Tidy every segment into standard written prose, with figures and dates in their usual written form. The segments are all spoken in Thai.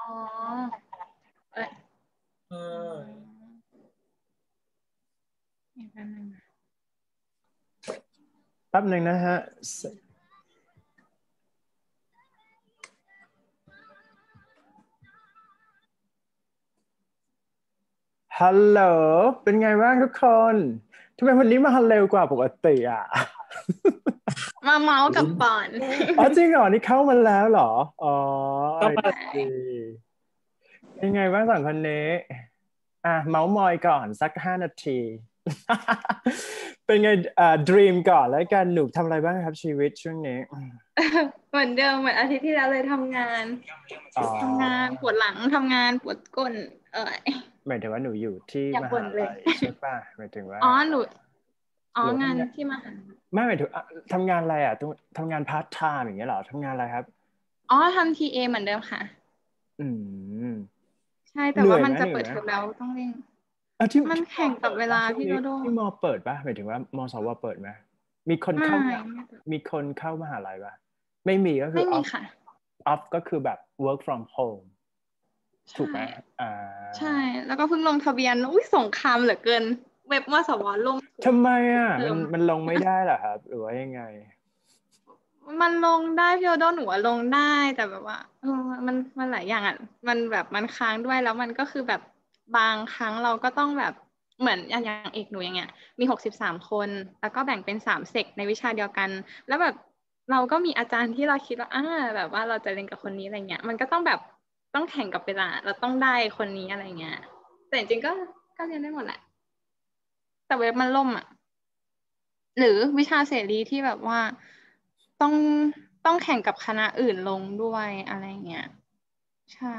อ๋อเอ้ยเอออีกอันหนึ่งแป๊บหนึ่งนะฮะฮัลโหลเป็นไงบ้างทุกคนทำไมวันนี้มาเร็วกว่าปกติอ่ะมาเมาส์กับปอนอ๋อจริงเหรอนี่เข้ามาแล้วเหรออ๋อก็มาดีเป็นไงบ้างก่อนคนนี้เมาส์มอยก่อนสัก5 นาที เป็นไงดรีมก่อนแล้วกันหนูทำอะไรบ้างครับชีวิตช่วงนี้เหมือนเดิมเหมือนอาทิตย์ที่แล้วเลยทำงานอ๋อทำงานปวดหลังทำงานปวดก้นหมายถึงว่าหนูอยู่ที่อยากมบ่หานเลยลัยใช่ป่ะหมายถึงว่าหนูหรืองานที่มหาไม่หมายถึงทำงานอะไรอ่ะทำงานพาร์ทไทม์อย่างเงี้ยเหรอทำงานอะไรครับทำทีเอเหมือนเดิมค่ะอืมใช่แต่เหนื่อยว่ามันจะไหมเหนื่อยไหมเปิดเทอมแล้วต้องเร่งที่มันแข่งกับเวลาช่วงนี้พี่โดโดที่มอเปิดป่ะหมายถึงว่ามสวเปิดไหมมีคนเข้ามีคนเข้ามหาลัยป่ะไม่มีก็คือไม่มีค่ะ off ก็คือแบบ work from home ถูกไหมใช่แล้วก็เพิ่งลงทะเบียนอุ้ยสงครามเหลือเกินเว็บมสวลงทำไมเติมมันลงไม่ได้เหรอครับหรือว่ายังไงมันลงได้พี่โอโดหนูลงได้แต่แบบว่ามันหลายอย่างอ่ะมันแบบมันค้างด้วยแล้วมันก็คือแบบบางครั้งเราก็ต้องแบบเหมือนอย่างเอกหนูอย่างเงี้ยมี63 คนแล้วก็แบ่งเป็น3 เซกในวิชาเดียวกันแล้วแบบเราก็มีอาจารย์ที่เราคิดว่าแบบว่าเราจะเรียนกับคนนี้อะไรเงี้ยมันก็ต้องแบบต้องแข่งกับเวลาเราต้องได้คนนี้อะไรเงี้ยแต่จริงๆก็เรียนได้หมดแหละแต่เว็บมันล่มอ่ะหรือวิชาเสรีที่แบบว่าต้องต้องแข่งกับคณะอื่นลงด้วยอะไรเงี้ยใช่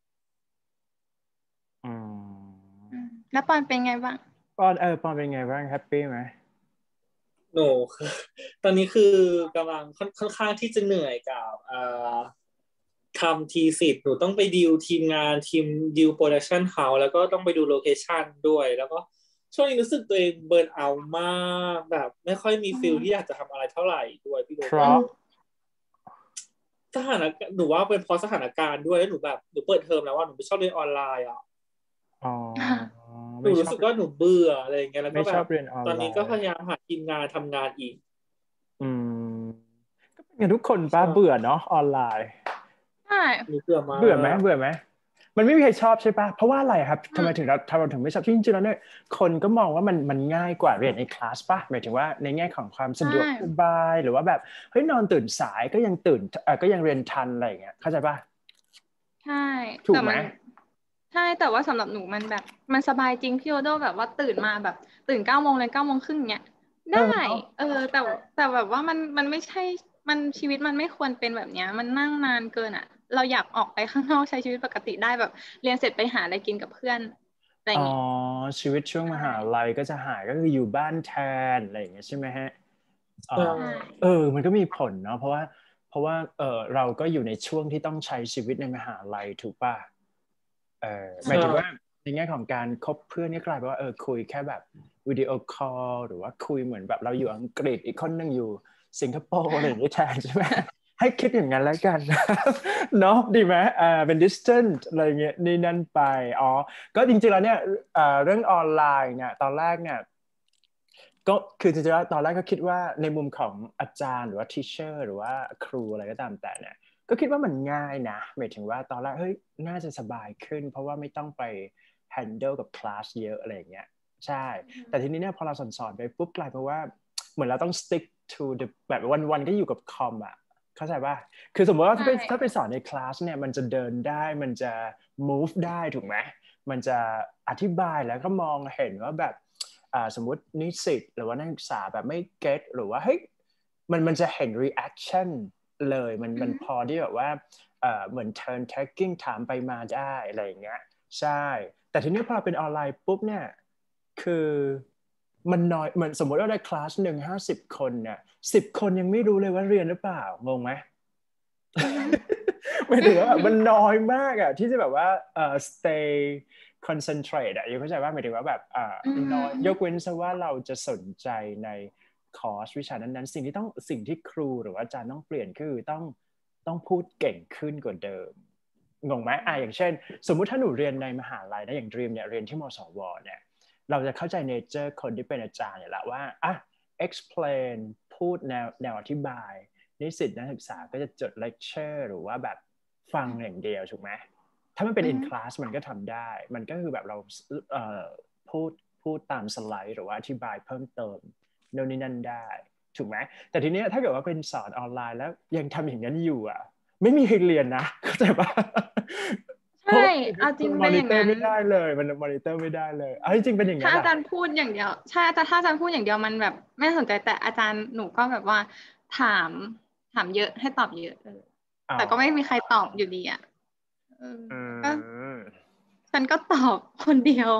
แล้วปอนเป็นไงบ้างปอนเป็นไงบ้างแฮปปี้ไหมหนูคือตอนนี้คือกำลังค่อนข้างที่จะเหนื่อยกับทำทีสิทธ์หนูต้องไปดีลทีมงานทีมดีลโปรดักชันเฮาส์แล้วก็ต้องไปดูโลเคชันด้วยแล้วก็ช่วงนี้รู้สึกตัวเองเบิร์นเอาท์มากแบบไม่ค่อยมีฟิลที่อยากจะทำอะไรเท่าไหร่ด้วยพี่โดเพราะสถานการณ์หนูว่าเป็นเพราะสถานการณ์ด้วยแล้วหนูแบบหนูเปิดเทอมแล้วว่าหนูไม่ชอบเรียนออนไลน์อ่ะอ๋อหนูรู้สึกว่าหนูเบื่ออะไรอย่างเงี้ยแล้วก็แบบไม่ชอบเรียนออนไลตอนนี้ก็พน์ยายามหาทีมงานทำงานอีกอืมก็เป็นกันทุกคนป้าเบื่อเนาะออนไลน์ใช่หนูเบื่อมาเบื่อไหมกเบื่อไหมมันไม่มีใครชอบใช่ปะเพราะว่าอะไรครับทำไมถึงเราถึงไม่ชอบที่จริงๆแล้วเนี่ยคนก็มองว่ามันง่ายกว่าเรียนในคลาสปะหมายถึงว่าในแง่ของความสะดวกสบายหรือว่าแบบเฮ้ยนอนตื่นสายก็ยังตื่นก็ยังเรียนทันอะไรอย่างเงี้ยเข้าใจปะใช่ถูกไหมใช่แต่ว่าสำหรับหนูมันแบบมันสบายจริงพี่โอโดแบบว่าตื่นมาแบบตื่น9 โมงเลย9 โมงครึ่งเนี้ยได้เนาะแต่แบบว่ามันไม่ใช่มันชีวิตมันไม่ควรเป็นแบบเนี้ยมันนั่งนานเกินอ่ะเราอยากออกไปข้างนอกใช้ชีวิตปกติได้แบบเรียนเสร็จไปหาอะไรกินกับเพื่อนอะไรอ๋อเงี้ยชีวิตช่วงมใช่หาลัยก็จะหายก็คืออยู่บ้านแทนอะไรอย่างเงี้ยใช่ไหมฮะอ๋อใช่ใช่มันก็มีผลเนาะเพราะว่าเราก็อยู่ในช่วงที่ต้องใช้ชีวิตในมหาลัยถูกป่ะ หมายใช่ถึงว่าในแง่ของการคบเพื่อนนี่กลายเป็นว่าคุยแค่แบบวิดีโอคอลหรือว่าคุยเหมือนแบบเราอยู่อังกฤษอีกคนหนึ่งอยู่สิงคโปร์อะไรอย่างนี้แทนใช่ไหมให้คิดอย่างนั้นแล้วกันเนาะดีไหมเป็น distant อะไรเงี้ยนี่นั่นไปก็จริงๆแล้วเนี่ยเรื่องออนไลน์เนี่ยตอนแรกเนี่ยก็คือจริงๆแล้วตอนแรกก็คิดว่าในมุมของอาจารย์หรือว่า teacher หรือว่าครูอะไรก็ตามแต่เนี่ยก็คิดว่ามันง่ายนะหมายถึงว่าตอนแรกเฮ้ยน่าจะสบายขึ้นเพราะว่าไม่ต้องไป handle กับคลาสเยอะอะไรอย่างเงี้ยใช่แต่ทีนี้เนี่ยพอเราสอนไปปุ๊บกลายเป็นว่าเหมือนเราต้อง stick to the แบบวันๆก็อยู่กับคอมอ่ะเข้าใจป่ะคือสมมติว่าถ้าไปสอนในคลาสเนี่ยมันจะเดินได้มันจะ move ได้ถูกไหมมันจะอธิบายแล้วก็มองเห็นว่าแบบสมมุตินิสิตหรือว่านักศึกษาแบบไม่เก็ตหรือว่าเฮ้ยมันจะเห็น reaction เลยมันพอที่แบบว่าเหมือน turn taking ถามไปมาได้อะไรอย่างเงี้ยใช่แต่ทีนี้พอเราเป็นออนไลน์ปุ๊บเนี่ยคือมันน้อยเหมือนสมมติว่าในคลาสหนึ่ง50 คนเนี่ย10 คนยังไม่รู้เลยว่าเรียนหรือเปล่างงไหม ไม่ถือว่าแบบมันน้อยมากอ่ะที่จะแบบว่าstay concentrate อ่ะยังเข้าใจว่าหมายถึงว่าแบบน้อยยกเว้นซะว่าเราจะสนใจในคอร์สวิชานั้นๆสิ่งที่ครูหรือว่าอาจารย์ต้องเปลี่ยนคือต้องพูดเก่งขึ้นกว่าเดิมงงไหมอย่างเช่นสมมุติถ้าหนูเรียนในมหาลัยนะอย่าง Dream เนี่ยเรียนที่มศวเนี่ยเราจะเข้าใจเนเจอร์คนที่เป็นอาจารย์เนี่ยแหละว่าexplain พูดแนวอธิบายนิสิตนักศึกษาก็จะจด lecture หรือว่าแบบฟังอย่างเดียวถูกไหมถ้ามันเป็น in class มันก็ทำได้มันก็คือแบบเราพูดตามสไลด์หรือว่าอธิบายเพิ่มเติมโน่นนี่นั่นได้ถูกไหมแต่ทีนี้ถ้าเกิดว่าเป็นสอนออนไลน์แล้วยังทำอย่างนั้นอยู่ไม่มีใครเรียนนะเข้าใจปะใช่เอาจริงเป็นอย่างนั้นไม่ได้เลยมันมอนิเตอร์ไม่ได้เลยจริงเป็นอย่างนั้นถ้าอาจารย์พูดอย่างเดียวใช่แต่ถ้าอาจารย์พูดอย่างเดียวมันแบบไม่สนใจแต่อาจารย์หนูก็แบบว่าถามเยอะให้ตอบเยอะแต่ก็ไม่มีใครตอบอยู่ดีก็ฉันก็ตอบคนเดียว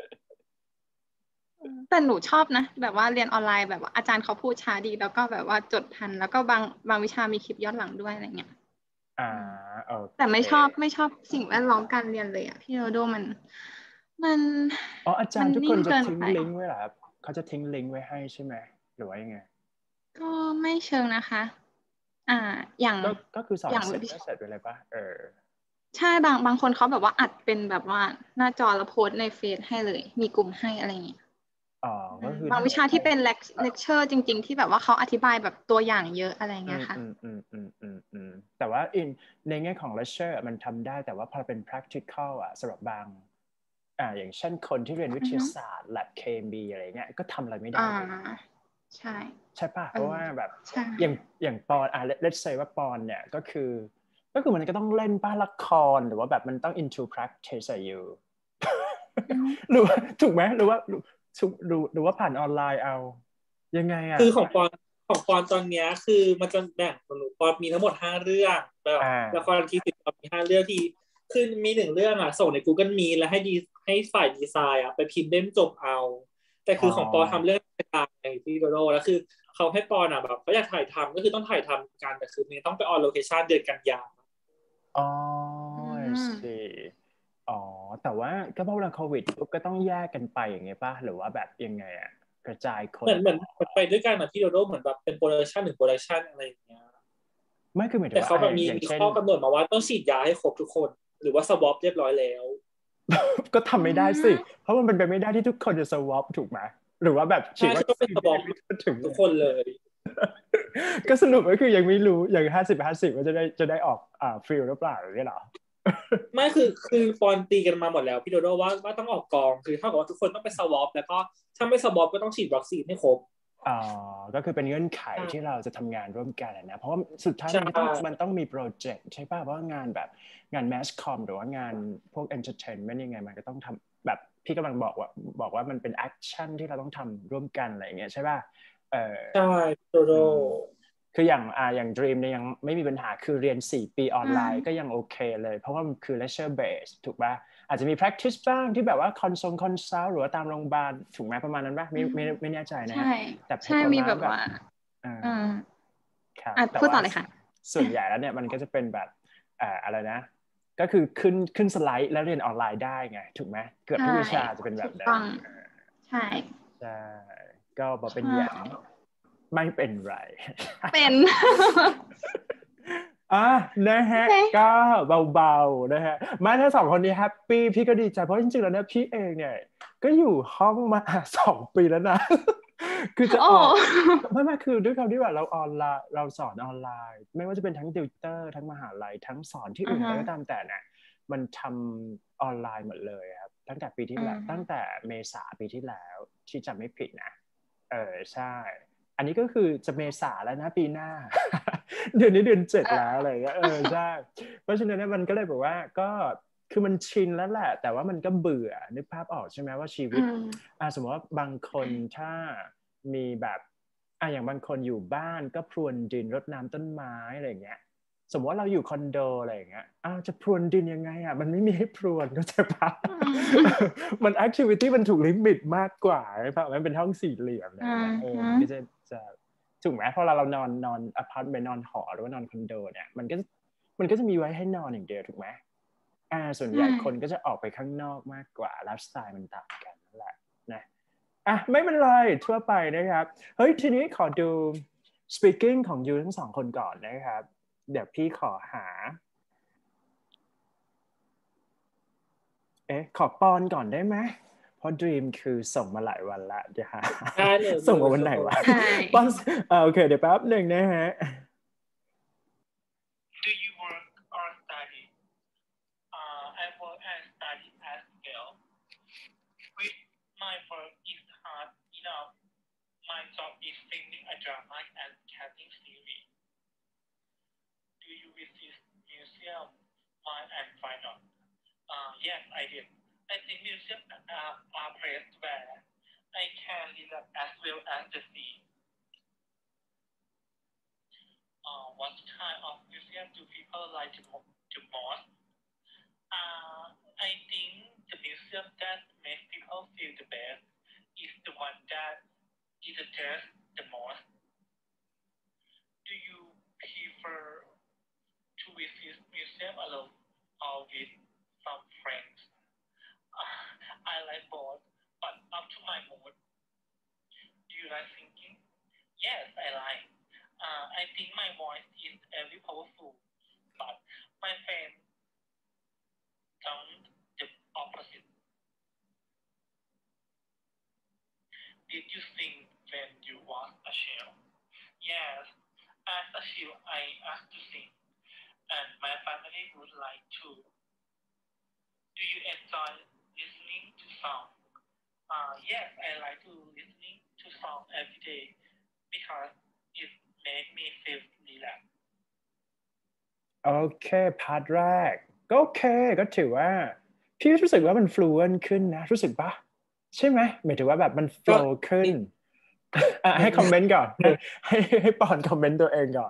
แต่หนูชอบนะแบบว่าเรียนออนไลน์แบบว่าอาจารย์เขาพูดช้าดีแล้วก็แบบว่าจดทันแล้วก็บางวิชามีคลิปย้อนหลังด้วยอะไรเงี้ยแต่ไม่ชอบสิ่งแวดล้อมการเรียนเลยพี่โรโดมันอาจารย์ทุกคนจะทิ้งลิงก์ไว้เหรอครับเขาจะทิ้งลิงก์ไว้ให้ใช่ไหมหรือว่ายังไงก็ไม่เชิงนะคะอย่างก็คือสอนเสร็จก็เสร็จไปเลยป่ะใช่บางคนเขาแบบว่าอัดเป็นแบบว่าหน้าจอแล้วโพสในเฟซให้เลยมีกลุ่มให้อะไรอย่างเงี้ยก็คือบางวิชาที่เป็นเลคเชอร์จริงๆที่แบบว่าเขาอธิบายแบบตัวอย่างเยอะอะไรเงี้ยค่ะแต่ว่าในแง่ของเลคเชอร์มันทำได้แต่ว่าพอเป็น practical สำหรับบางอย่างเช่นคนที่เรียนวิทยาศาสตร์ lab เคมีอะไรเงี้ยก็ทำอะไรไม่ได้ใช่ป่ะเพราะว่าแบบอย่างปอนlet's say ว่าปอนเนี่ยก็คือมันก็ต้องเล่นป้าละครหรือว่าแบบมันต้อง into practice อยู่หรือว่าถูกไหมหรือว่าผ่านออนไลน์เอายังไงคือของปอนตอนเนี้ยคือมันจะแบ่งของหนูปอนมีทั้งหมด5เรื่องแบบละครทีสิบปอนมี5เรื่องที่คือมี1เรื่องส่งใน Google Meet แล้วให้ฝ่ายดีไซน์ไปพิมพ์เล่มจบเอาแต่คือของปอนทำเรื่องต่างในที่โดโดแล้วคือเขาให้ปอนแบบเขาอยากถ่ายทำก็คือต้องถ่ายทำกันแต่คือมันต้องไปออนโลเคชั่นเดือนกันยาสิแต่ว่าก็เพราะเวลาโควิดปุ๊บก็ต้องแยกกันไปอย่างเงี้ยป่ะหรือว่าแบบยังไงกระจายคนเหมือนไปด้วยกันที่โดโดเหมือนแบบเป็นโปรดักชัน1โปรดักชันอะไรอย่างเงี้ยไม่คือหมายถึงแต่เขาแบบมีข้อกำหนดมาว่าต้องฉีดยาให้ครบทุกคนหรือว่าสวอปเรียบร้อยแล้วก็ทำไม่ได้สิเพราะมันเป็นไปไม่ได้ที่ทุกคนจะสวอปถูกไหมหรือว่าแบบฉีดว่าต้องเป็นสวอปถึงทุกคนเลยก็สรุปก็คือยังไม่รู้อย่าง50-50ว่าจะได้ออกฟิลหรือเปล่าหรือไม่หรอไม่คือปอนตีกันมาหมดแล้วพี่โดโดว่าต้องออกกองคือเท่ากับว่าทุกคนต้องไปสวอปแล้วก็ถ้าไม่สวอปก็ต้องฉีดวัคซีนให้ครบก็คือเป็นเงื่อนไขที่เราจะทำงานร่วมกันนะเพราะว่าสุดท้ายมันต้องมีโปรเจกต์ใช่ป่ะเพราะงานแบบงานแมสคอมหรือว่างานพวกเอนเตอร์เทนเมนต์ยังไงมันก็ต้องทำแบบพี่กำลังบอกว่ามันเป็นแอคชั่นที่เราต้องทำร่วมกันอะไรอย่างเงี้ยใช่ป่ะใช่โดโดคืออย่าง Dream เนี่ยยังไม่มีปัญหาคือเรียน4 ปีออนไลน์ก็ยังโอเคเลยเพราะว่ามันคือ lecture base ถูกป่ะอาจจะมี practice บ้างที่แบบว่าคอนซัลท์หรือว่าตามโรงพยาบาลถูกไหมประมาณนั้นป่ะไม่แน่ใจนะแต่ใช่มีแบบว่าพูดต่อเลยค่ะส่วนใหญ่แล้วเนี่ยมันก็จะเป็นแบบอะไรนะก็คือขึ้นสไลด์แล้วเรียนออนไลน์ได้ไงถูกไหมเกือบทุกวิชาจะเป็นแบบนั้นใช่ก็บอกเป็นอย่างไม่เป็นไรเป็นนะฮะก็เบาๆนะฮะมาถ้า2คนนี้แฮปปี้พี่ก็ดีใจเพราะจริงๆแล้วเนี่ยพี่เองเนี่ยก็อยู่ห้องมา2 ปีแล้วนะคือจะออกไม่คือด้วยความที่ว่าเราออนไลน์เราสอนออนไลน์ไม่ว่าจะเป็นทั้งติวเตอร์ทั้งมหาลัยทั้งสอนที่อื่นก็ตามแต่เนี่ยมันทำออนไลน์หมดเลยครับตั้งแต่ปีที่แล้วตั้งแต่เมษาปีที่แล้วที่จำไม่ผิดนะใช่อันนี้ก็คือจะเมษาแล้วนะปีหน้า เดือนนี้เดือน7แล้วอะไรเงี้ยใช่เพราะฉะนั้นมันก็เลยบอกว่าก็คือมันชินแล้วแหละแต่ว่ามันก็เบื่อนึกภาพออกใช่ไหมว่าชีวิตสมมติว่าบางคนถ้ามีแบบอย่างบางคนอยู่บ้านก็พรวนดินรดน้ำต้นไม้อะไรเงี้ยสมมติว่าเราอยู่คอนโดอะไรอย่างเงี้ยจะพรวนดินยังไงมันไม่มีให้พรวนก็จะปะมันแอคทิวิตี้มันถูกลิมิตมากกว่าใช่ปะมันเป็นห้องสี่เหลี่ยมอะไรเงี้ยมันก็จะถูกไหมพอเรานอนอพาร์ตเมนต์นอนหอหรือว่านอนคอนโดเนี่ยมันก็จะมีไว้ให้นอนอย่างเดียวถูกไหมส่วนใหญ่คนก็จะออกไปข้างนอกมากกว่าไลฟ์สไตล์มันต่างกันนั่นแหละนะไม่เป็นไรทั่วไปนะครับเฮ้ยทีนี้ขอดู speaking ของยูทั้ง2คนก่อนนะครับเดี๋ยวพี่ขอหาขอปอนก่อนได้ไหมเพราะ Dream คือส่งมาหลายวันละเดี๋ยวหาได้เลยส่งมาวันไหนวะใช่ปอนโอเคเดี๋ยวแป๊บหนึ่งนะฮะ Do you work or study? I work and study as well. With my work is hard enough. My job is filming a drama and casting series. Do you visit museum? Why and why not? Yes, I did. I think museums are places where I can relax as well as the sea. What kind of museum do people like the most? I think the museum that makes people feel the best is the one that is just the most. Do you prefer to visit museum alone or with some friends? I like both, but up to my mood. Do you like singing? Yes, I like. I think my voice is very powerful, but my friends don't the opposite. Did you sing when you was a child? Yes, as a child I asked to sing, and my family would like to. Do you enjoy listening to song? Yes, I like to listening to song every day because it make me feel relaxed. โอเคพาร์ทแรกก็โอเคก็ถือว่าพี่รู้สึกว่ามัน fluent ขึ้นนะรู้สึกปะใช่ไหมหมายถึงว่าแบบมัน flow ขึ้นให้คอมเมนต์ก่อนให้ปอนคอมเมนต์ตัวเองก่อน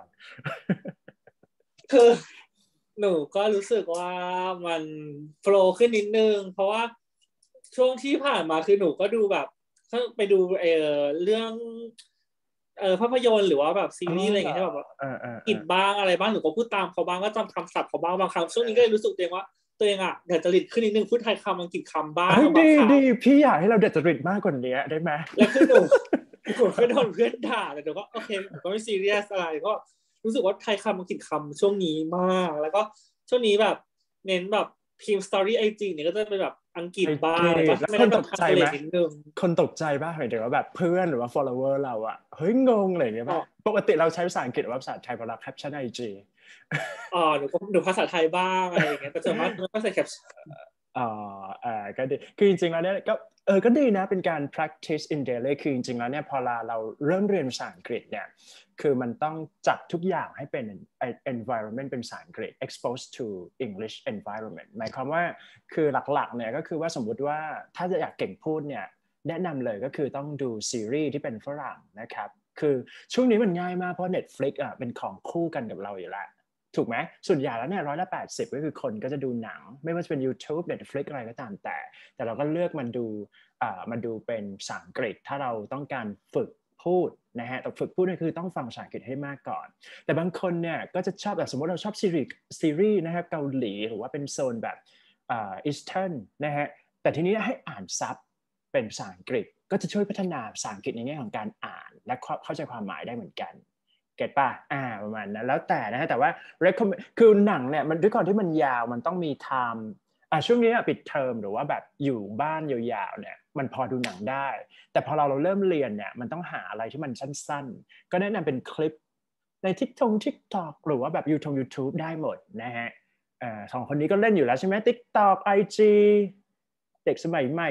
คือหนูก็รู้สึกว่ามันโฟลว์ขึ้นนิดนึงเพราะว่าช่วงที่ผ่านมาคือหนูก็ดูแบบไปดูเรื่องภาพยนตร์หรือว่าแบบซีรีส์อะไรอย่างเงี้ยที่แบบอินบ้างอะไรบ้างหนูก็พูดตามเขาบ้างก็จำคำศัพท์เขาบ้างบางครั้งช่วงนี้ก็เลยรู้สึกตัวเองว่าตัวเองอ่ะเดี๋ยวจริตขึ้นนิดนึงพูดไทยคำอังกฤษคำบ้างดีพี่อยากให้เราเด็ดจริตมากกว่านี้ได้ไหมแล้วคือหนูก็โดนเพื่อนด่าแต่หนูก็โอเคหนูก็ไม่ซีเรียสอะไรก็รู้สึกว่าไทยคำอังกฤษคำช่วงนี้มากแล้วก็ช่วงนี้แบบเน้นแบบพิมพ์สตอรี่ไอจีเนี่ยก็จะเป็นแบบอังกฤษบ้างแล้วก็ไม่ได้ตกใจไหมคนตกใจป่ะหมายถึงว่าแบบเพื่อนหรือว่า follower เราอะเฮ้ยงงอะไรอย่างเงี้ยป่ะปกติเราใช้ภาษาอังกฤษหรือว่าภาษาไทยเวลาแคปชั่นไอจีหนูภาษาไทยบ้างอะไรอย่างเงี้ยแต่ส่วนมากก็ใส่แคปชั่นก็ดีคือจริงๆแล้วเนี่ยก็ดีนะเป็นการ practice in daily คือจริงๆแล้วเนี่ยพอเราเริ่มเรียนภาษาอังกฤษเนี่ยคือมันต้องจัดทุกอย่างให้เป็น environment เป็นภาษาอังกฤษ exposed to English environment หมายความว่าคือหลักๆเนี่ยก็คือว่าสมมุติว่าถ้าจะอยากเก่งพูดเนี่ยแนะนำเลยก็คือต้องดูซีรีส์ที่เป็นฝรั่งนะครับคือช่วงนี้มันง่ายมากเพราะ Netflix เป็นของคู่กันกับเราอยู่แล้วถูกไหมส่วนใหญ่แล้วเนี่ย80%ก็คือคนก็จะดูหนังไม่ว่าจะเป็น YouTube Netflix อะไรก็ตามแต่เราก็เลือกมันดูเป็นภาษาอังกฤษถ้าเราต้องการฝึกพูดนะฮะแต่ฝึกพูดนี่คือต้องฟังภาษาอังกฤษให้มากก่อนแต่บางคนเนี่ยก็จะชอบแบบสมมติเราชอบซีรีส์นะครับเกาหลีหรือว่าเป็นโซนแบบอีสเทิร์นนะฮะแต่ทีนี้ให้อ่านซับเป็นภาษาอังกฤษก็จะช่วยพัฒนาภาษาอังกฤษในแง่ของการอ่านและเข้าใจความหมายได้เหมือนกันเก็ตป่ะประมาณนั้นแล้วแต่นะฮะแต่ว่า คือหนังเนี่ยมันด้วยความที่มันยาวมันต้องมี time ช่วงนี้ปิดเทอมหรือว่าแบบอยู่บ้านยาวๆเนี่ยมันพอดูหนังได้แต่พอเราเริ่มเรียนเนี่ยมันต้องหาอะไรที่มันสั้นๆก็แนะนำเป็นคลิปในTikTok หรือว่าแบบ YouTube ได้หมดนะฮะสองคนนี้ก็เล่นอยู่แล้วใช่ไหม TikTok IG เด็กสมัยใหม่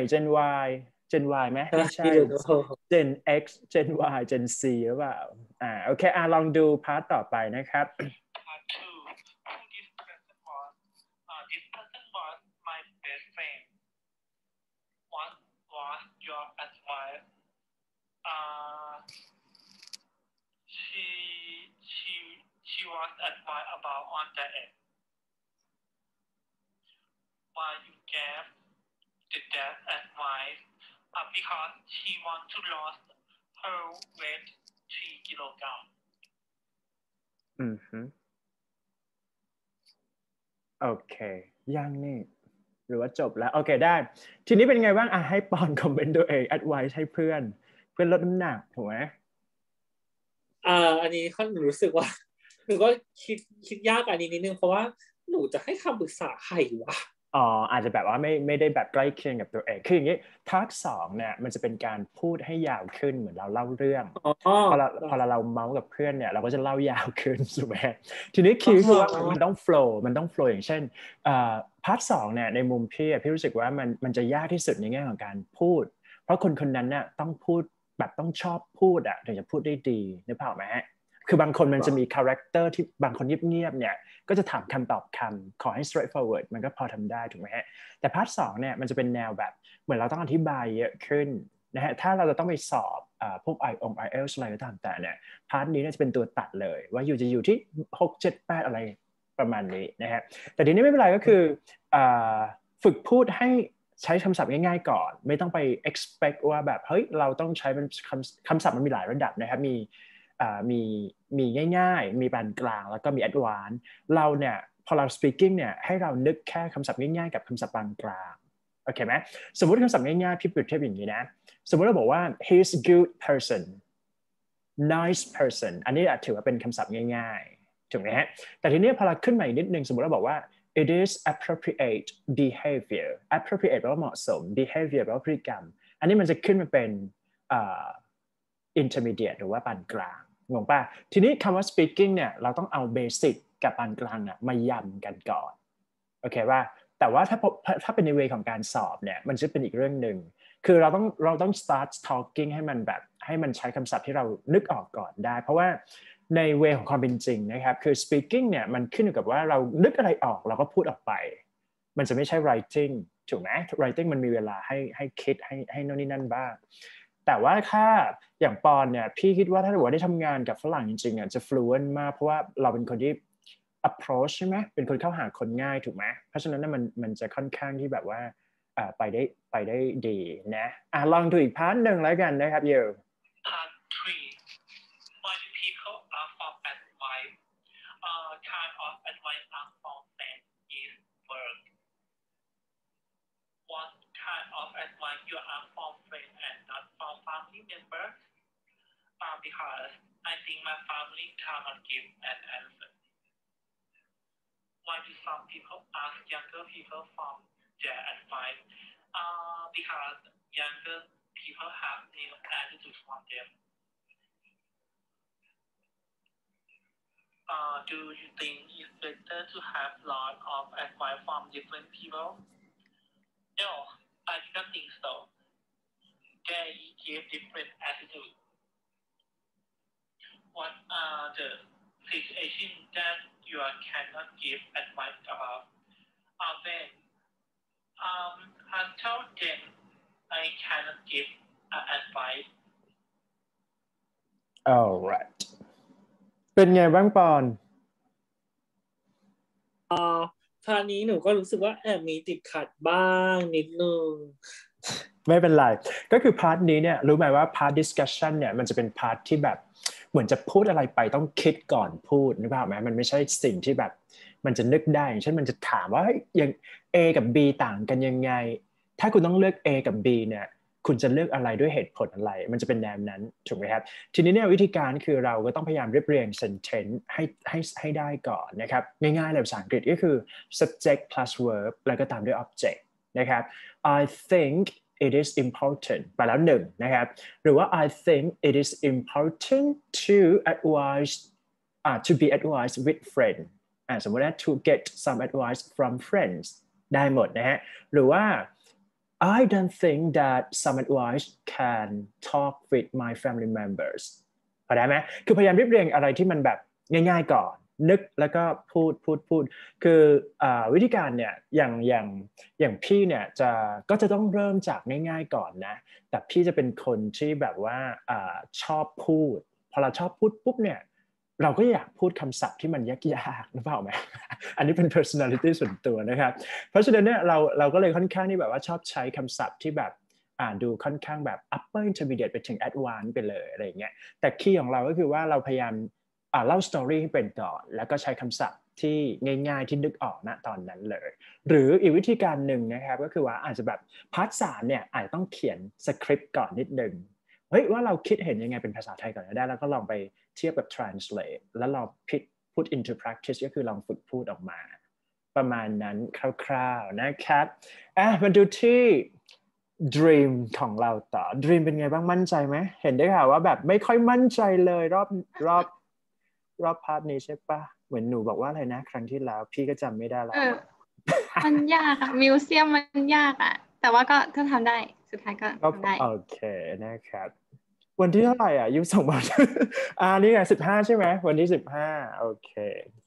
Gen Y ไหมไม่ใช่ Gen X Gen Y Gen C หรือเปล่าโอเคลองดูพาร์ทต่อไปนะครับ This person was my best friend. What was your advice? She was advised about on diet. Why you gave that advice? Because she want to lose her weight 3 kilograms. โอเคยังนี่หรือว่าจบแล้วโอเคได้ทีนี้เป็นไงบ้างให้ปอนคอมเมนต์ตัวเอง advice ให้เพื่อนลดน้ำหนักถูกไหมอันนี้หนูรู้สึกว่าหนูก็คิดยากอันนี้นิดนึงเพราะว่าหนูจะให้คำปรึกษาใครวะอาจจะแบบว่าไม่ได้แบบใกล้เคียงกับตัวเองคืออย่างนี้พาร์ท2เนี่ยมันจะเป็นการพูดให้ยาวขึ้นเหมือนเราเล่าเรื่องพอเราเมาส์กับเพื่อนเนี่ยเราก็จะเล่ายาวขึ้นถูกไหมทีนี้คีย์คือว่ามันต้องโฟล์อย่างเช่นพาร์ท2เนี่ยในมุมพี่รู้สึกว่ามันจะยากที่สุดในแง่ของการพูดเพราะคนนั้นเนี่ยต้องพูดแบบต้องชอบพูดถึงจะพูดได้ดีนึกภาพไหมฮะคือบางคนมันจะมีคาแรคเตอร์ที่บางคนเงียบๆเนี่ยก็จะถามคำตอบคำขอให้ straightforward มันก็พอทำได้ถูกไหมฮะแต่พาร์ท2เนี่ยมันจะเป็นแนวแบบเหมือนเราต้องอธิบายเยอะขึ้นนะฮะถ้าเราจะต้องไปสอบพวก IELTS อะไรก็ตามแต่เนี่ยพาร์ทนี้จะเป็นตัวตัดเลยว่าจะอยู่ที่6 7 8อะไรประมาณนี้นะฮะแต่ทีนี้ไม่เป็นไรก็คือฝึกพูดให้ใช้คำศัพท์ง่ายๆก่อนไม่ต้องไป expect ว่าแบบเฮ้ยเราต้องใช้เป็นคำศัพท์มันมีหลายระดับนะครับมีง่ายๆมีปานกลางแล้วก็มี advanced เราเนี่ยพอเรา speaking เนี่ยให้เรานึกแค่คำศัพท์ง่ายๆกับคำศัพท์ปานกลางโอเคไหมสมมติคำศัพท์ง่ายๆพี่เปรียบเทียบอย่างนี้นะสมมติเราบอกว่า he's a good person nice person อันนี้ถือว่าเป็นคำศัพท์ง่ายๆถูกไหมฮะแต่ทีนี้พอเราขึ้นมาอีกนิดนึงสมมติเราบอกว่า it is appropriate behavior appropriate แปลว่าเหมาะสม behavior แปลว่าพฤติกรรมอันนี้มันจะขึ้นมาเป็นintermediate หรือว่าปานกลางงงป่ะทีนี้คำว่า speaking เนี่ยเราต้องเอา basic กับปานกลางเนี่ยมายำกันก่อนโอเคว่าแต่ว่าถ้าเป็นในเวของการสอบเนี่ยมันจะเป็นอีกเรื่องหนึ่งคือเราต้อง start talking ให้มันใช้คำศัพท์ที่เรานึกออกก่อนได้เพราะว่าในเวของความเป็นจริงนะครับคือ speaking เนี่ยมันขึ้นอยู่กับว่าเรานึกอะไรออกเราก็พูดออกไปมันจะไม่ใช่ writing ถูกไหม writing มันมีเวลาให้คิดให้โน่นนี่นั่นบ้างแต่ว่าถ้าอย่างปอนเนี่ยพี่คิดว่าถ้าได้ทำงานกับฝรั่งจริงๆจะ fluent มากเพราะว่าเราเป็นคนที่ approach ใช่ไหมเป็นคนเข้าหาคนง่ายถูกไหมเพราะฉะนั้นมันจะค่อนข้างที่แบบว่าไปได้ดีนะลองดูอีกพาร์ทหนึ่งแล้วกันนะครับเยล Part 3 Why do people ask for advice? Kind of advice ask for friends is work. What kind of advice you ask for friends and not for family members? Because I think my family cannot give an answer. Why do some people ask younger people for their advice? Because younger people have new attitudes from them. Do you think it's better to have lot of advice from different people? No, I don't think so. They give different attitudes. What are the situations that you cannot give advice about? Then I told them I cannot give advice. Alright เป็นไงบ้างปอนคราวนี้หนูก็รู้สึกว่าแอบมีติดขัดบ้างนิดนึงไม่เป็นไรก็คือพาร์ทนี้เนี่ยรู้ไหมว่าพาร์ท discussion เนี่ยมันจะเป็นพาร์ทที่แบบเหมือนจะพูดอะไรไปต้องคิดก่อนพูดนึกภาพไหมมันไม่ใช่สิ่งที่แบบมันจะนึกได้อย่างเช่นมันจะถามว่าอย่าง A กับ B ต่างกันยังไงถ้าคุณต้องเลือก A กับ B เนี่ยคุณจะเลือกอะไรด้วยเหตุผลอะไรมันจะเป็นแนวนั้นถูกไหมครับทีนี้เนี่ยวิธีการคือเราก็ต้องพยายามเรียบเรียง sentence ให้ได้ก่อนนะครับง่ายๆเลยภาษาอังกฤษก็คือ subject plus verb แล้วก็ตามด้วย object นะครับ I think it is important ไปแล้วหนึ่งนะครับหรือว่า I think it is important to be advised with friends สมมติว่า to get some advice from friends ได้หมดนะฮะหรือว่า I don't think that some advice can talk with my family members พอได้ไหมคือพยายามเรียบเรียงอะไรที่มันแบบง่ายๆก่อนนึกแล้วก็พูดคือวิธีการเนี่ยอย่างพี่เนี่ยก็จะต้องเริ่มจากง่ายๆก่อนนะแต่พี่จะเป็นคนที่แบบว่าชอบพูดพอเราชอบพูดปุ๊บเนี่ยเราก็อยากพูดคำศัพท์ที่มันยากๆหรือเปล่าไหม อันนี้เป็น personality ส่วนตัวนะครับเพราะฉะนั้นเนี่ยเราก็เลยค่อนข้างที่แบบว่าชอบใช้คำศัพท์ที่แบบดูค่อนข้างแบบ upper intermediate ไปถึง advanced ไปเลยอะไรอย่างเงี้ยแต่คีย์ของเราก็คือว่าเราพยายามเล่าสตอรี่ให้เป็นก่อนแล้วก็ใช้คำศัพท์ที่ง่ายๆที่นึกออกณตอนนั้นเลยหรืออีกวิธีการหนึ่งนะครับก็คือว่าอาจจะแบบพาร์ท 3เนี่ยอาจจะต้องเขียนสคริปต์ก่อนนิดนึงเฮ้ยว่าเราคิดเห็นยังไงเป็นภาษาไทยก่อนได้แล้วก็ลองไปเทียบกับ translate แล้วเราput into practice ก็คือลองฝึกพูดออกมาประมาณนั้นคร่าวๆนะครับมาดูที่ Dream ของเราต่อ Dream เป็นไงบ้างมั่นใจไหมเห็นได้ข่าวว่าแบบไม่ค่อยมั่นใจเลยรอบพาร์ทนี้ใช่ปะเหมือนหนูบอกว่าอะไรนะครั้งที่แล้วพี่ก็จำไม่ได้แล้วมันยากอะมิวเซียมมันยากอะแต่ว่าก็ทำได้สุดท้ายก็ทำได้โอเคนะครับวันที่เท่าไหร่อ่ะยูส่งมานี่ไง15ใช่ไหมวันที่15โอเค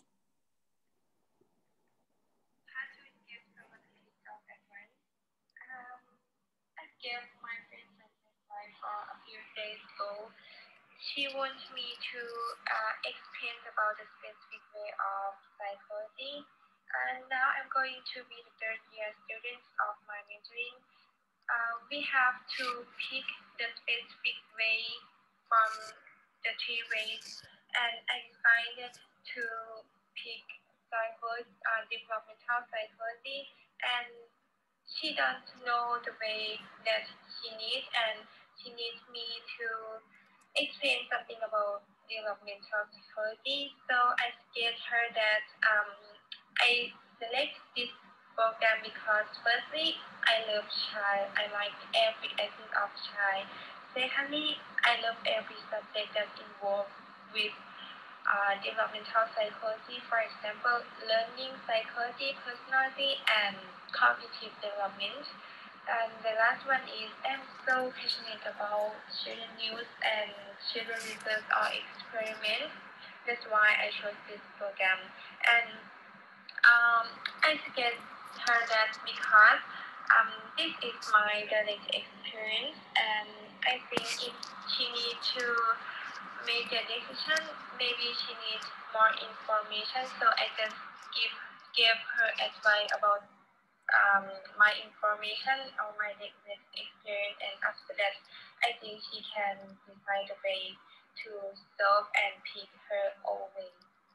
She wants me to explain about the specific way of psychology. And now I'm going to be the third year students of my mentoring. We have to pick the specific way from the 3 ways, and I decided to pick developmental psychology, and she doesn't know the way that she needs, and she needs me to explain something about developmental psychology. So I suggest her that I select this program because firstly, I love child. I like every essence of child. Secondly, I love every subject that's involved with developmental psychology. For example, learning psychology, personality, and cognitive development. And the last one is I'm so passionate about children news and children research or experiments. That's why I chose this program. And I suggest her that because this is my direct experience, and I think if she needs to make a decision, maybe she needs more information. So I just give her advice about my information or my experience, and after that, I think she can decide the way to solve and pick her own way.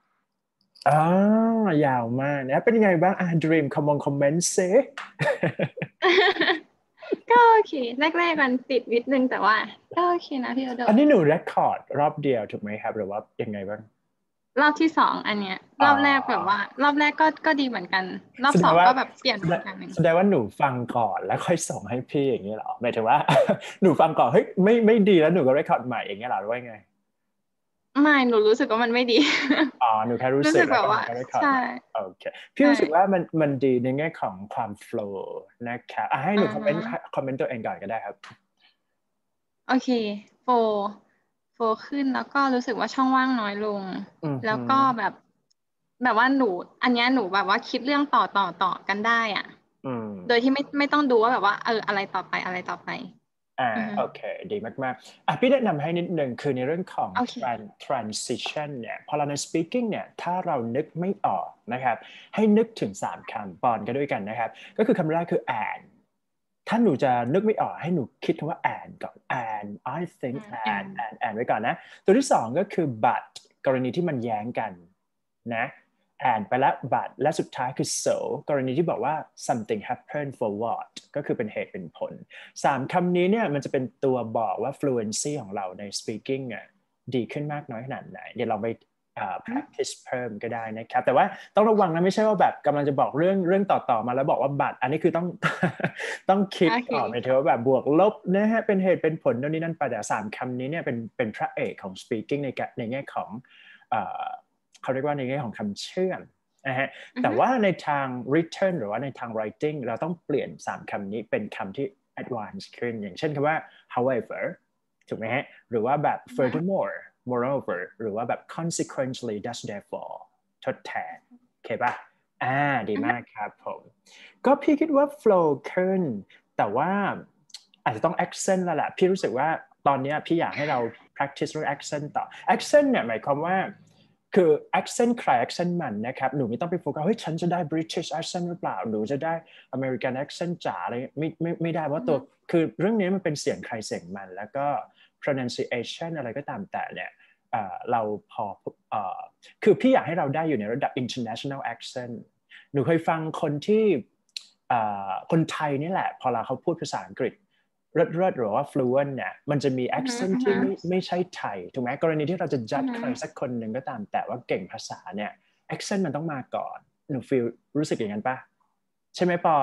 ยาวมากนะเป็นยังไงบ้าง Dream คอมเมนต์ซิก็โอเคแรกๆมันติดนิดนึงแต่ว่าก็โอเคนะพี่โอโดอันนี้หนูเรคคอร์ดรอบเดียวถูกไหมครับหรือว่ายังไงบ้างรอบที่2อันเนี้ยรอบแรกแบบว่ารอบแรกก็ดีเหมือนกันรอบ2ก็แบบเปลี่ยนอีกอย่างนึงแสดงว่าหนูฟังก่อนแล้วค่อยส่งให้พี่อย่างนี้เหรอหมายถึงว่า หนูฟังก่อนเฮ้ยไม่ดีแล้วหนูก็เรคคอร์ดใหม่อย่างเงี้ยเหรอหรือว่าไงไม่หนูรู้สึกว่ามันไม่ดีหนูแค่รู้สึกแบบว่าใช่โอเคพี่รู้สึกว่ามันดีในแง่ของความโฟลว์นะครับให้หนูคอมเมนต์ตัวเองก่อนก็ได้ครับโอเคโฟขึ้นแล้วก็รู้สึกว่าช่องว่างน้อยลงแล้วก็แบบว่าหนูอันนี้หนูแบบว่าคิดเรื่องต่อกันได้อ่ะโดยที่ไม่ต้องดูว่าแบบว่าอะไรต่อไปโอเคดีมากๆพี่แนะนำให้นิดนึงคือในเรื่องของ transition เนี่ยพอเราใน speaking เนี่ยถ้าเรานึกไม่ออกนะครับให้นึกถึง3คำปอนกันด้วยกันนะครับก็คือคำแรกคือ and ถ้าหนูจะนึกไม่ออกให้หนูคิดคำว่า and ก่อน and I think and ไว้ก่อนนะตัวที่2ก็คือ but กรณีที่มันแย้งกันนะ and ไปแล้ว but และสุดท้ายคือ so กรณีที่บอกว่า something happened for what ก็คือเป็นเหตุเป็นผล3คำนี้เนี่ยมันจะเป็นตัวบอกว่า fluency ของเราใน speaking อ่ะดีขึ้นมากน้อยขนาดไหนเดี๋ยวเราไปpractice เพิ่มก็ได้นะครับแต่ว่าต้องระวังนะไม่ใช่ว่าแบบกำลังจะบอกเรื่องต่อมาแล้วบอกว่า but อันนี้คือต้องคิดก่อนหมายถึงว่าแบบบวกลบนะฮะเป็นเหตุเป็นผลโน่นนี่นั่นไปแต่3คำนี้เนี่ยเป็นพระเอกของ speaking ในแง่ของเขาเรียกว่าในแง่ของคำเชื่อมนะฮะแต่ว่าในทาง written หรือว่าในทาง writing เราต้องเปลี่ยน3คำนี้เป็นคำที่ advanced ขึ้นอย่างเช่นคำว่า however ถูกไหมฮะหรือว่าแบบ furthermore moreover หรือว่าแบบ consequently thus therefore ทดแทนโอเคป่ะดีมากครับผมก็พี่คิดว่า flow ขึ้นแต่ว่าอาจจะต้อง accent แล้วแหละพี่รู้สึกว่าตอนนี้พี่อยากให้เรา practice เรื่อง accent ต่อ accent เนี่ยหมายความว่าคือ accent ใคร accent มันนะครับหนูไม่ต้องไปโฟกัสเฮ้ยฉันจะได้ British accent หรือเปล่าหนูจะได้ American accent จ๋าอะไรไม่ได้เพราะตัวคือเรื่องนี้มันเป็นเสียงใครเสียงมันแล้วก็ pronunciation อะไรก็ตามแต่เนี่ยเราพอคือพี่อยากให้เราได้อยู่ในระดับ international accent หนูเคยฟังคนที่คนไทยนี่แหละพอเขาพูดภาษาอังกฤษเลิศหรือว่า fluent เนี่ยมันจะมี accent ที่ไม่ใช่ไทยถูกไหมกรณีที่เราจะ judge ใครสักคนหนึ่งก็ตามแต่ว่าเก่งภาษาเนี่ย accent มันต้องมาก่อนหนูฟีลรู้สึกอย่างนั้นปะใช่ไหมปอน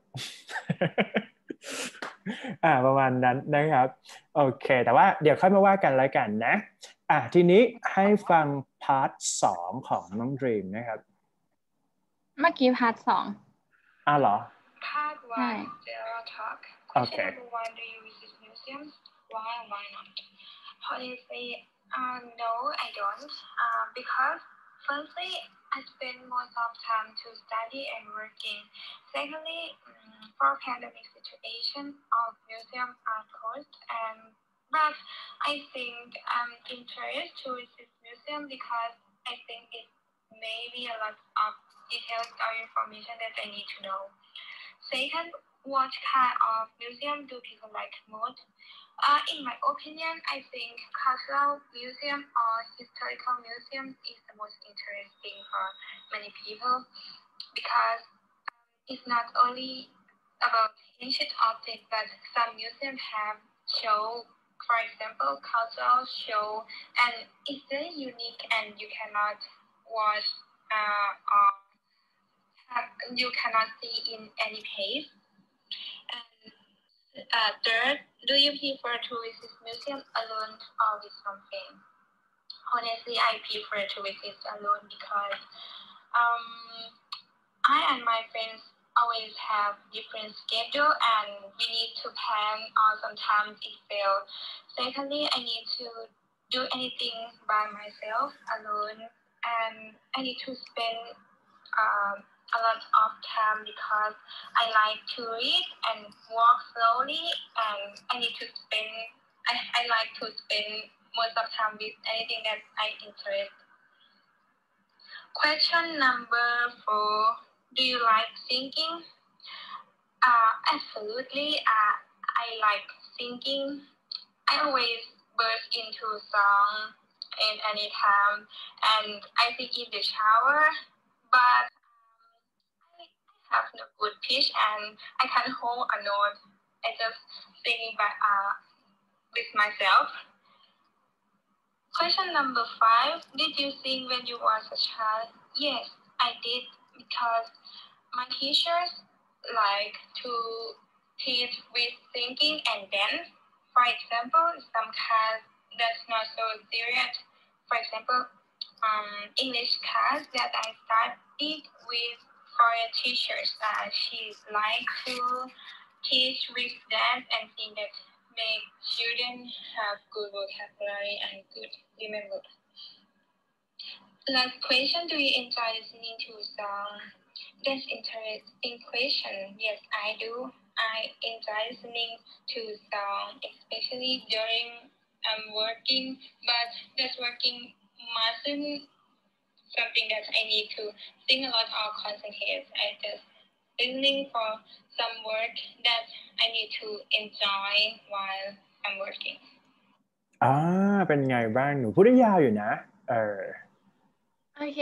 ประมาณนั้นนะครับโอเคแต่ว่าเดี๋ยวค่อยมาว่ากันแล้วกันนะทีนี้ให้ฟังพาร์ท2ของน้องดรีมนะครับเมื่อกี้พาร์ท2 เหรอ Part 1 general talk. Question number 1: Do you visit museums? Why or why not? Honestly, no, I don't. Because firstly, I spend most of time to study and working. Secondly, for pandemic situation, all museums are closed. But I think I'm interested to visit museum because I think it may be a lot of details or information that I need to know. Second, what kind of museum do people like most? In my opinion, I think cultural museum or historical museum is the most interesting for many people because it's not only about ancient objects, but some museums have show, for example, cultural show, and it's very unique and you cannot watch or you cannot see in any place. And third, do you prefer to visit museum alone or with some friends? Honestly, I prefer to visit alone because I and my friends always have different schedule and we need to plan or sometimes it fails. Secondly, I need to do anything by myself alone and I need to spend a lot of time because I like to read and walk slowly and I like to spend most of time with anything that I interest. Question number 4: Do you like singing? Absolutely. I like singing. I always burst into song in any time and I sing in the shower, but I have no good pitch and I can't hold a note. I just sing with myself. Question number 5: Did you sing when you were a child? Yes, I did because my teachers like to teach with singing and dance. For example, some class that's not so serious. For example, English class that I studied with foreign teachers. She like to teach with dance and sing that make students have good vocabulary and good remember. Last question: Do you enjoy listening to songs? That's interesting question. Yes, I do. I enjoy listening to songs, especially during working. But that working mustn't something that I need to think a lot or concentrate. I just listening for some work that I need to enjoy while I'm working. เป็นไงบ้างหนูพูดได้ยาวอยู่นะโอเค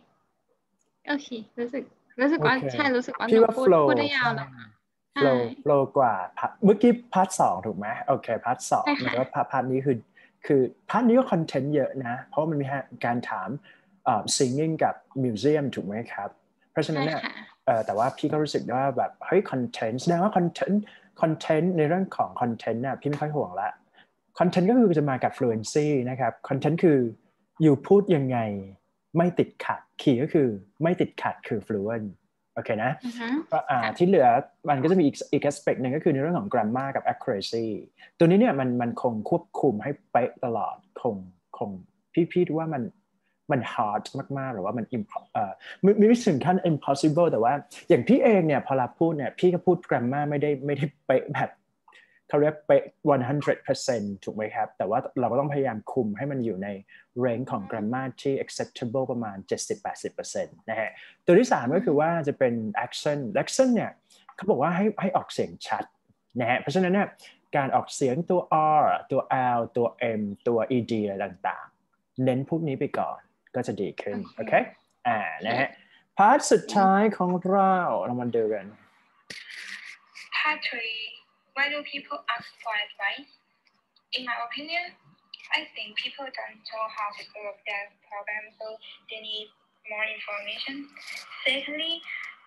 รู้สึกว่าใช่รู้สึกว่าพี่ว่า flow พูดได้ยาวแล้ว flow กว่าเมื่อกี้พาร์ท2ถูกไหมโอเคพาร์ท2หมายว่าพาร์ทนี้คือพาร์ทนี้ก็คอนเทนต์เยอะนะเพราะมันมีการถามsinging กับ museum ถูกไหมครับเพราะฉะนั้นเนี่ยแต่ว่าพี่ก็รู้สึกว่าแบบเฮ้ยคอนเทนต์แสดงว่าคอนเทนต์ในเรื่องของคอนเทนต์เนี่ยพี่ไม่ค่อยห่วงละคอนเทนต์ก็คือจะมากับ fluency นะครับคอนเทนต์คืออยู่พูดยังไงไม่ติดขัดขี่ก็คือไม่ติดขัดคือ fluent โอเคนะที่เหลือมันก็จะมีอีก aspect หนึ่งก็คือในเรื่องของ grammar กับ accuracy ตัวนี้เนี่ยมันคงควบคุมให้เป๊ะตลอดคงพี่ดูว่ามัน hard มากๆหรือว่ามันไม่ถึงขั้น impossible แต่ว่าอย่างพี่เองเนี่ยพอเราพูดเนี่ยพี่ก็พูด grammar ไม่ได้เป๊ะแบบเขาเรียกเป๊ะ 100% ถูกไหมครับแต่ว่าเราก็ต้องพยายามคุมให้มันอยู่ใน range ของ grammar ที่ acceptable ประมาณ 70-80% นะฮะตัวที่3ก็คือว่าจะเป็น accent เนี่ยเขาบอกว่าให้ออกเสียงชัดนะฮะเพราะฉะนั้นเนี่ยการออกเสียงตัว R ตัว L ตัว M ตัว ED อะไรต่างๆเน้นพวกนี้ไปก่อนก็จะดีขึ้นโอเคนะฮะพาร์ทสุดท้ายของเรามาดูกัน Part 3: Why do people ask for advice? In my opinion, I think people don't know how to solve their problem, so they need more information. Secondly,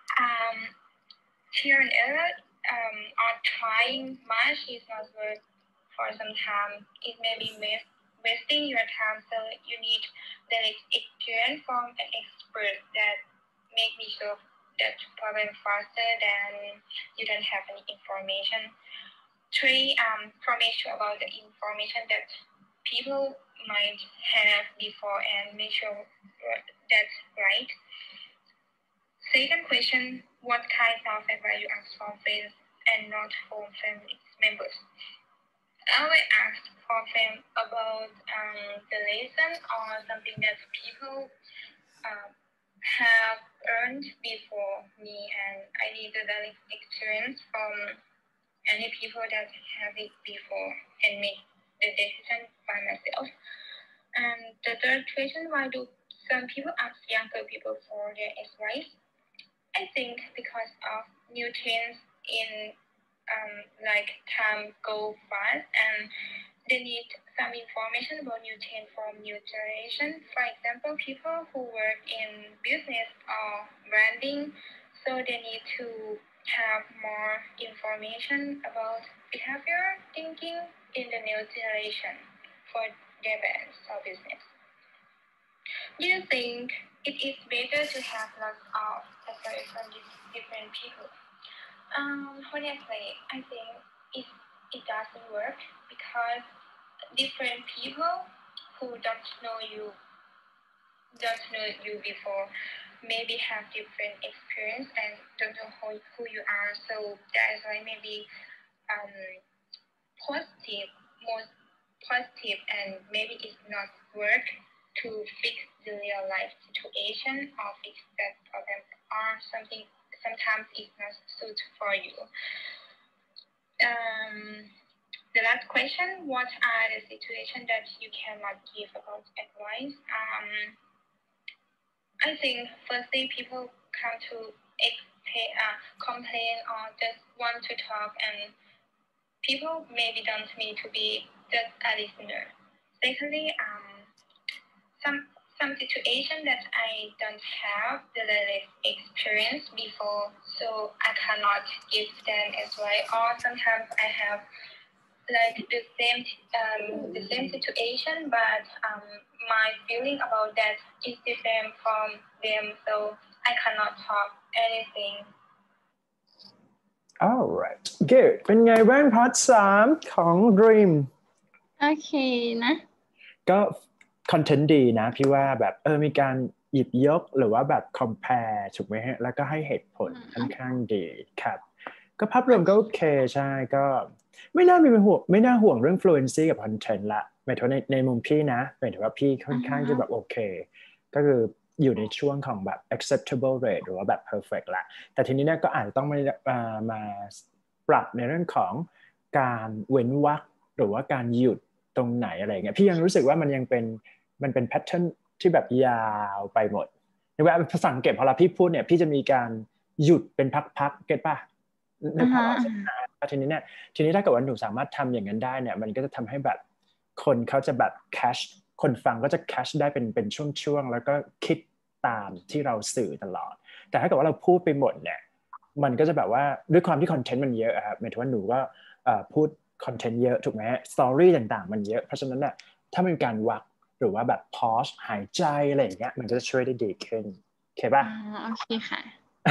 trial and error or trying much is not worth for some time. It may be wasting your time, so you need the experience from an expert that make me solve that problem faster than you don't have any information. 3, for make sure about the information that people might have before and make sure that's right. Second question, what kind of advice you ask from friends and not from family members? I will ask for them about the lesson or something that people have earned before me, and I need the direct experience from any people that have it before and make the decision by myself. And the third question, why do some people ask younger people for their advice? I think because of new trends in like time go fast and they need some information about new trends from new generation. For example, people who work in business or branding, so they need to have more information about behavior thinking in the new generation for their brands or business. Do you think it is better to have lots of advice from different people? Honestly, I think it doesn't work because different people who don't know you before maybe have different experience and don't know who you are. So that is why maybe most positive, and maybe it's not work to fix the real life situation or fix that problem or something. Sometimes it's not suit for you. The last question, what are the situations that you cannot give about advice? I think firstly people come to complain or just want to talk, and people maybe don't need to be just a listener. Secondly, some situation that I don't have the experience before, so I cannot give them as well. Or sometimes I have like the same situation, but my feeling about that is different from them, so I cannot talk anything. Alright good เป็นไงบ้างพาร์ท3ของ Dream โอเคนะก็คอนเทนต์ดีนะพี่ว่าแบบมีการหยิบยกหรือว่าแบบ compare ถูกไหมฮะแล้วก็ให้เหตุผลค่อนข้างดีครับก็ภาพรวมก็โอเคใช่ก็ไม่น่าห่วงเรื่อง fluency กับ content ละหมายถึงในมุมพี่นะหมายถึงว่าพี่ค่อนข้างจะแบบโอเคก็คืออยู่ในช่วงของแบบ acceptable rate หรือว่าแบบ perfect ละแต่ทีนี้เนี่ยก็อาจจะต้องมาปรับในเรื่องของการเว้นวรรคหรือว่าการหยุดตรงไหนอะไรเงี้ยพี่ยังรู้สึกว่ามันเป็น pattern ที่แบบยาวไปหมดในว่าภาษาอังกฤษพอเราพี่พูดเนี่ยพี่จะมีการหยุดเป็นพักๆเก็ทป่ะในภาษาทีนี้ถ้าเกิดว่าหนูสามารถทำอย่างนั้นได้เนี่ยมันก็จะทำให้แบบคนเขาจะแบบ catch คนฟังก็จะ catch ได้เป็นช่วงๆแล้วก็คิดตามที่เราสื่อตลอดแต่ถ้าเกิดว่าเราพูดไปหมดเนี่ยมันก็จะแบบว่าด้วยความที่คอนเทนต์มันเยอะครับหมายถึงว่าหนูก็พูดคอนเทนต์เยอะถูกไหมสตอรี่ต่างๆมันเยอะเพราะฉะนั้นเนี่ยถ้ามันการวรรคหรือว่าแบบ pause หายใจอะไรอย่างเงี้ยมันก็จะช่วยได้ดีขึ้นโอเคป่ะโอเคค่ะ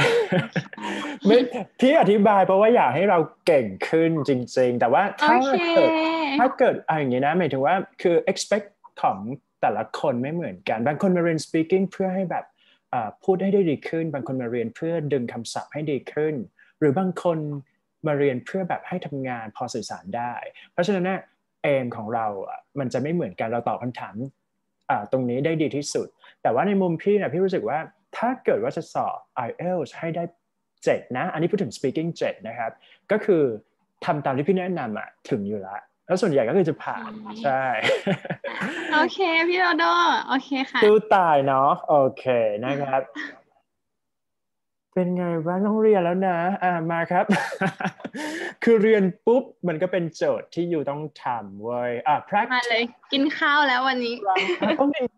พี่อธิบายเพราะว่าอยากให้เราเก่งขึ้นจริงๆแต่ว่าถ้าเกิดอย่างนี้นะหมายถึงว่าคือ expect ของแต่ละคนไม่เหมือนกันบางคนมาเรียน speaking เพื่อให้แบบพูดให้ได้ดีขึ้นบางคนมาเรียนเพื่อดึงคำศัพท์ให้ดีขึ้นหรือบางคนมาเรียนเพื่อแบบให้ทำงานพอสื่อสารได้เพราะฉะนั้นเนี่ยเอมของเรามันจะไม่เหมือนกันเราตอบคำถามตรงนี้ได้ดีที่สุดแต่ว่าในมุมพี่นะพี่รู้สึกว่าถ้าเกิดว่าจะสอบ IELTS ให้ได้7นะอันนี้พูดถึง speaking 7นะครับก็คือทำตามที่พี่แนะนำถึงอยู่แล้วส่วนใหญ่ก็คือจะผ่านใช่โอเคพี่โดโดโอเคค่ะสู้ตายเนาะโอเคนะครับเป็นไงบ้างต้องเรียนแล้วนะมาครับ คือเรียนปุ๊บมันก็เป็นโจทย์ที่อยู่ต้องทำเว้ยมาเลยกินข้าวแล้ววันนี้ต้องกิน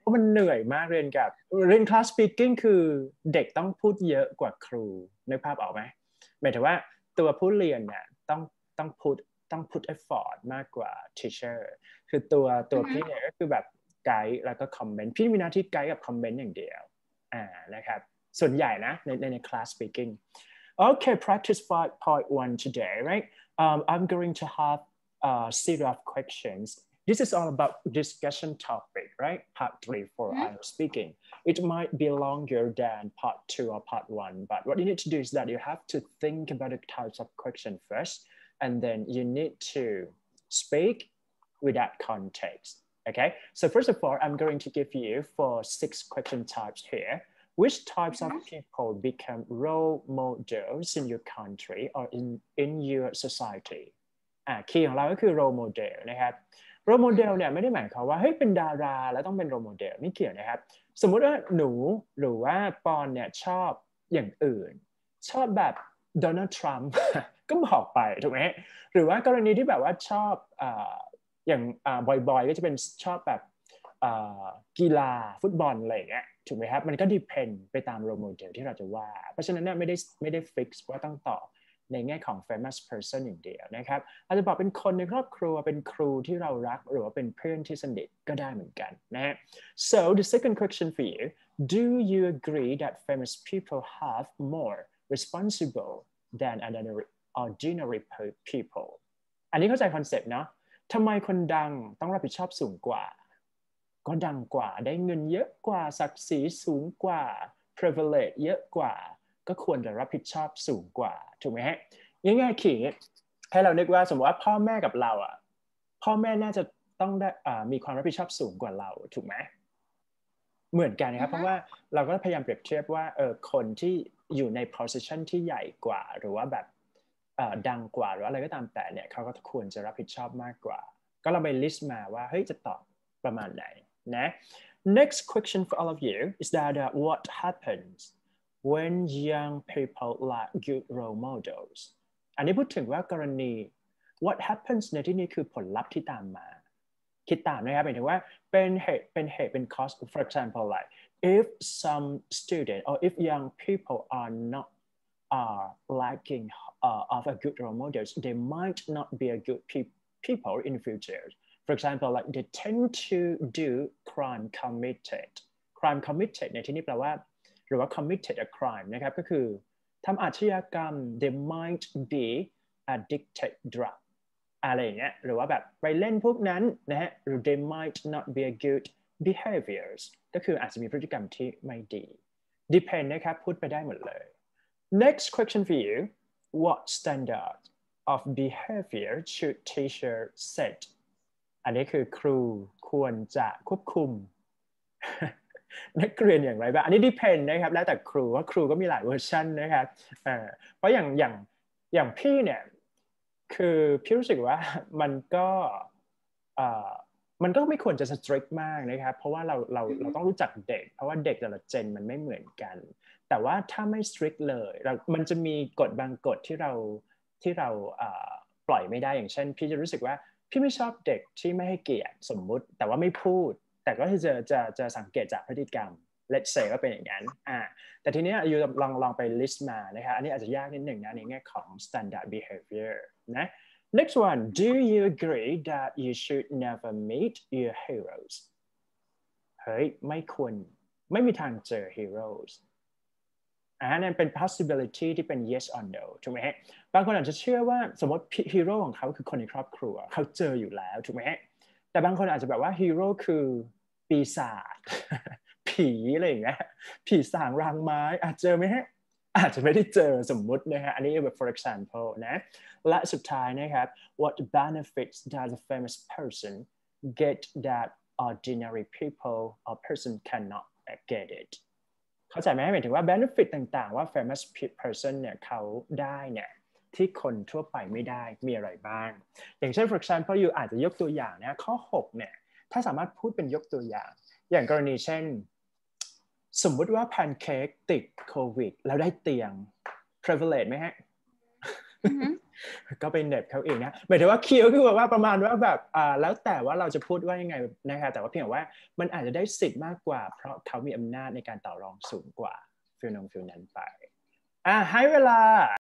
เพราะมันเหนื่อยมากเรียน class speaking คือเด็กต้องพูดเยอะกว่าครูนึกภาพออกไหมหมายถึงว่าตัวผู้เรียนเนี่ยต้องput effort มากกว่า teacher คือตัวพี่เนี่ยก็คือแบบไกด์แล้วก็คอมเมนต์พี่มีหน้าที่ไกด์กับคอมเมนต์อย่างเดียวนะครับส่วนใหญ่นะใน class speaking okay practice 5.1 today right I'm going to have a series of questions. This is all about discussion topic, right? Part 3 for IELTS speaking. It might be longer than part 2 or part 1, but what you need to do is that you have to think about the types of question first, and then you need to speak with that context, okay? So first of all, I'm going to give you 6 question types here. Which types of people become role models in your country or in your society? คีย์ของเราก็คือ role model นะครับ role model เนี่ยไม่ได้หมายความว่าเฮ้ยเป็นดาราแล้วต้องเป็น role model ไม่เกี่ยวนะครับสมมุติว่าหนูหรือว่าปอนเนี่ยชอบอย่างอื่นชอบแบบโดนัลด์ทรัมป์ ก็บอกไปถูกไหมหรือว่ากรณีที่แบบว่าชอบอย่างบ่อยๆก็จะเป็นชอบแบบกีฬาฟุตบอลอะไรอย่างเงี้ยถูกไหมครับมันก็ depend ไปตาม role model ที่เราจะว่าเพราะฉะนั้นเนี่ยไม่ได้ fix ว่าต้องตอบในแง่ของ famous person อย่างเดียวนะครับอาจจะบอกเป็นคนในครอบครัวเป็นครูที่เรารักหรือว่าเป็นเพื่อนที่สนิทก็ได้เหมือนกันนะฮะ so the second question for you do you agree that famous people have more responsible than ordinary people อันนี้เข้าใจคอนเซ็ปต์เนาะทำไมคนดังต้องรับผิดชอบสูงกว่าก็ดังกว่าได้เงินเยอะกว่าศักดิ์ศรีสูงกว่า privilege เยอะกว่าก็ควรจะรับผิดชอบสูงกว่าถูกไหมฮะง่ายๆขีดให้เรานึกว่าสมมติว่าพ่อแม่กับเราพ่อแม่น่าจะต้องได้มีความรับผิดชอบสูงกว่าเราถูกไหมเหมือนกันนะครับเพราะว่าเราก็พยายามเปรียบเทียบว่าคนที่อยู่ใน position ที่ใหญ่กว่าหรือว่าแบบดังกว่าหรืออะไรก็ตามแต่เนี่ยเขาก็ควรจะรับผิดชอบมากกว่าก็เราไป list มาว่าเฮ้ยจะตอบประมาณไหนนะ Next question for all of you is that what happens when young people lack good role models อันนี้พูดถึงว่ากรณี what happens ในที่นี้คือผลลัพธ์ที่ตามมาคิดตามนะครับหมายถึงว่าเป็นเหตุเป็น cause for example like if some student or if young people are lacking of a good role models they might not be a good people in the future for example like they tend to do crime committed ในที่นี้แปลว่าหรือว่า committed a crime นะครับก็คือทำอาชญากรรม they might be addicted drug อะไรอย่างเงี้ยหรือว่าแบบไปเล่นพวกนั้นนะฮะหรือ they might not be a good behaviors ก็คืออาจจะมีพฤติกรรมที่ไม่ดี depend นะครับพูดไปได้หมดเลย next question for you what standard of behavior should teacher set อันนี้คือครูควรจะควบคุมนักเรียนอย่างไรบ้างอันนี้ depend นะครับแล้วแต่ครูว่าครูก็มีหลายเวอร์ชันนะครับเพราะอย่างพี่เนี่ยคือพี่รู้สึกว่ามันก็ไม่ควรจะ strict มากนะครับเพราะว่าเราต้องรู้จักเด็กเพราะว่าเด็กแต่ละเจนมันไม่เหมือนกันแต่ว่าถ้าไม่ strict เลยมันจะมีกฎบางกฎที่เราปล่อยไม่ได้อย่างเช่นพี่จะรู้สึกว่าพี่ไม่ชอบเด็กที่ไม่ให้เกียรติสมมุติแต่ว่าไม่พูดแต่ก็จะสังเกตจากพฤติกรรม let's say ว่าเป็นอย่างนั้นแต่ทีนี้อยู่ลองไป list มานะครับอันนี้อาจจะยากนิดหนึ่งนะในแง่ของ standard behavior นะ next one do you agree that you should never meet your heroes เฮ้ยไม่มีทางเจอ heroes นั่นเป็น possibility ที่เป็น yes or no ถูกไหมฮะบางคนอาจจะเชื่อว่าสมมติฮีโร่ของเขาคือคนในครอบครัวเขาเจออยู่แล้วถูกไหมฮะแต่บางคนอาจจะแบบว่าฮีโร่คือปีศาจ ผีอะไรอย่างเงี้ยผีสางรางไม้อาจเจอไหมฮะอาจจะไม่ได้เจอสมมุตินะฮะอันนี้แบบ for example นะและสุดท้ายนะครับ what benefits does a famous person get that ordinary people or person cannot get it เข้าใจไหมหมายถึงว่า benefit ต่างๆว่า famous person เนี่ยเขาได้เนี่ยที่คนทั่วไปไม่ได้มีอะไรบ้างอย่างเช่น for example อยู่อาจจะยกตัวอย่างนะข้อ6เนี่ยถ้าสามารถพูดเป็นยกตัวอย่างกรณีเช่นสมมุติว่าแพนเค้กติดโควิดแล้วได้เตียง privilege ไหมฮะก็ไปเหน็บเขาเองนะหมายถึงว่าคิวคือแบบว่าประมาณว่าแบบแล้วแต่ว่าเราจะพูดว่ายังไงนะคะแต่ว่าเพียงว่ามันอาจจะได้สิทธิ์มากกว่าเพราะเขามีอำนาจในการต่อรองสูงกว่าฟิลนั้นไปให้เวลา